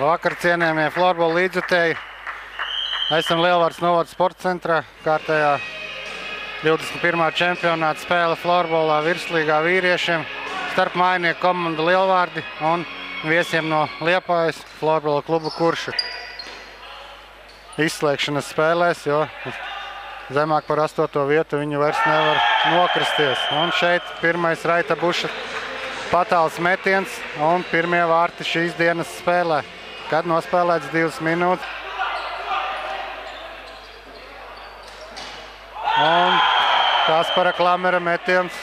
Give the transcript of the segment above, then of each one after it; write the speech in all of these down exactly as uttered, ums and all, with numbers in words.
Vakar cienījamie florbola līdzjutēji. Esam Lielvārds novada sporta centrā, kārtējā divdesmit pirmā čempionāta spēle florbolā virslīgā vīriešiem starp mājinieku komandu Lielvārdi un viesiem no Liepājas florbola klubu Kurša. Izslēgšanas spēlēs, jo zemāk par astoto vietu viņu vairs nevar nokristies. Un šeit pirmais Raita Buša patāls metiens un pirmie vārti šīs dienas spēlē, kad nospēlēts divas minūtes. Un Kaspara Klamera metiens.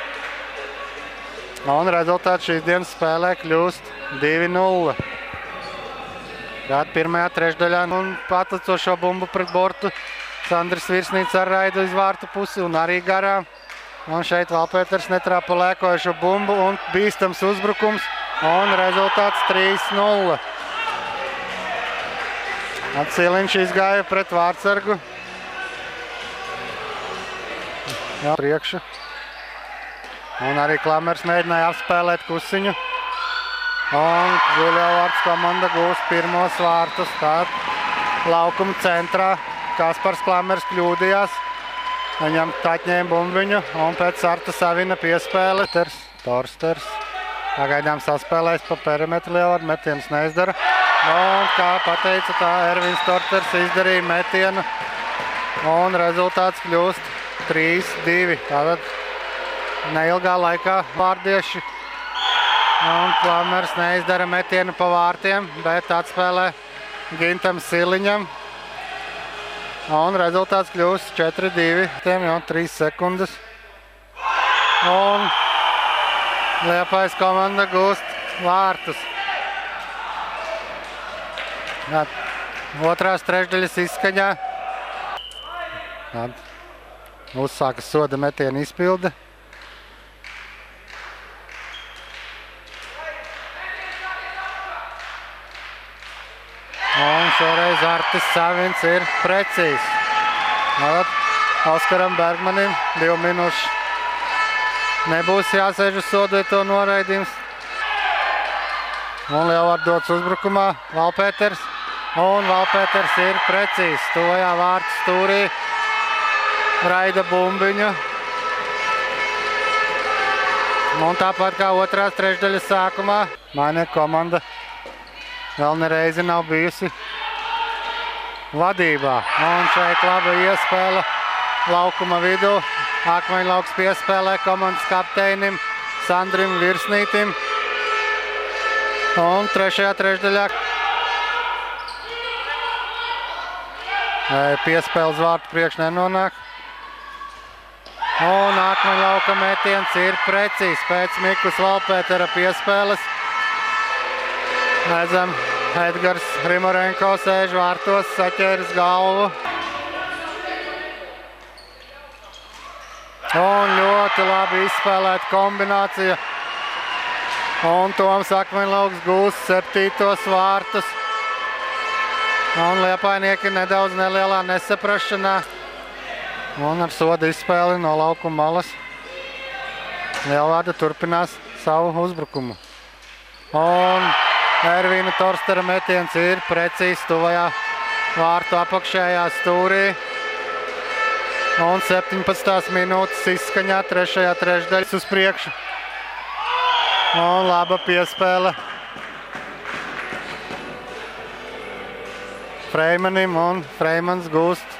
Un rezultāts šīs dienas spēlē kļūst divi nulle. Kad pirmajā trešdaļā un atlicošo bumbu pret bortu Sandris Virsnīts ar raidu uz vārtu pusi un arī garām. Un šeit Valpēters netrāpa lēkojušo bumbu un bīstams uzbrukums. Un rezultāts trīs nulle. Atsiliņš izgāja pret vārtsargu. Jā, priekšu. Un arī Klamers mēģināja apspēlēt Kusiņu. Un Lielvārds komanda gūst pirmos vārtus. Tād laukuma centrā Kaspars Klamers kļūdījās. Viņam taķņēja bumbiņu un pēc Arta Savina piespēle. Torsters pagaidām saspēlēs pa perimetru Lielvārdu, metienus neizdara. Un kā pateica tā, Ervins Torsters izdarīja metienu un rezultāts kļūst trīs divi. Tātad neilgā laikā vārdieši un Klamers neizdara metienu pa vārtiem, bet atspēlē Gintam Siliņam. Un rezultāts kļūst četri divi, tiem jau trīs sekundes. Un Liepājas komanda gūst vārtus. Jā, otrās trešdaļas izskaņā. Jā, uzsākas soda metiena izpilde. Un šoreiz Artis Savins ir precīzs. Oskaram Bergmanim divu minūšu nebūs jāsēž uz sodīto noraidījums. Un Lielvārds dots uzbrukumā Valpēters. Un Valpēters ir precīzs. Tuvajā vārtu stūrī raida bumbiņu. Un tāpat kā otrās trešdaļas sākumā, mājinieku komanda vēl nereizi nav bijusi vadībā. Un šeit laba iespēle laukuma vidū. Akmeņlauks piespēlē komandas kapteinim Sandrim Virsnītim. Un trešajā trešdaļā piespēles vārtu priekš nenonāk. Un Akmeņlauka metiens ir precīzs pēc Mikus Valpētera piespēles. Redzam, Edgars Rimorenko sēž vārtos, saķēris galvu. Un ļoti labi izspēlēta kombinācija. Un Toms Akmeņlauks gūst septītos vārtus. Un Liepainieki nedaudz nelielā nesaprašanā. Un ar soda izspēli no laukuma malas Lielvārda turpinās savu uzbrukumu. Un Ervina Torstera metiens ir precīzs tuvajā vārtu apakšējā stūrī. Un septiņpadsmitās minūtes izskaņā trešajā trešdaļas uz priekšu. Un laba piespēle Freimanim un Freimans gūst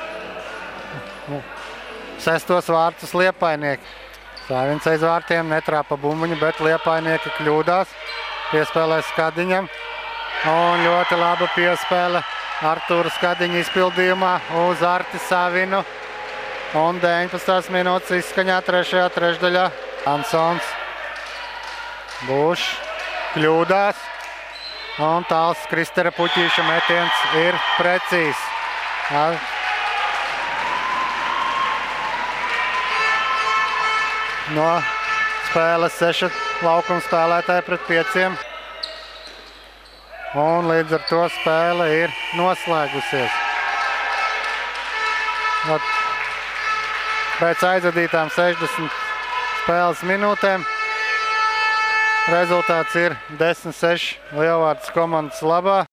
sestos vārtus Liepainieki. Savins aiz vārtiem netrāpa bumbiņu, bet Liepainieki kļūdās. Piespēlē Skadiņam. Un ļoti laba piespēle Artūra Skadiņa izpildījumā uz Arti Savinu. Un deviņpadsmitās minūtes izskaņā trešajā trešdaļā Ansons Bušs kļūdās. Un tāls Kristera Puķīša metiens ir precīzs. No spēles seši laukuma spēlētāji pret pieciem. Un līdz ar to spēle ir noslēgusies. Pēc aizvadītām sešdesmit spēles minūtēm Rezultāts ir desmit seši Lielvārdas komandas labā.